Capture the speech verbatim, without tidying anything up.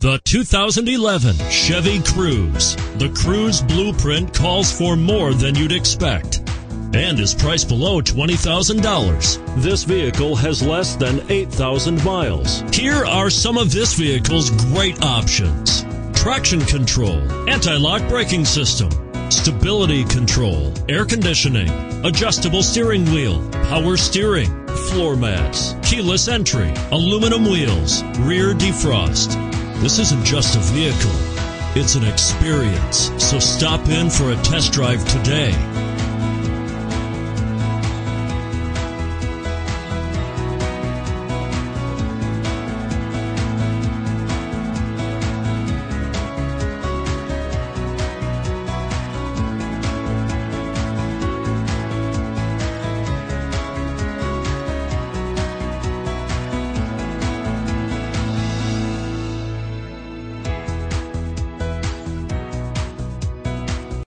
The two thousand eleven Chevy Cruze. The Cruze blueprint calls for more than you'd expect and is priced below twenty thousand dollars. This vehicle has less than eight thousand miles. Here are some of this vehicle's great options: traction control, anti-lock braking system, stability control, air conditioning, adjustable steering wheel, power steering, floor mats, keyless entry, aluminum wheels, rear defrost. This isn't just a vehicle, it's an experience. So stop in for a test drive today.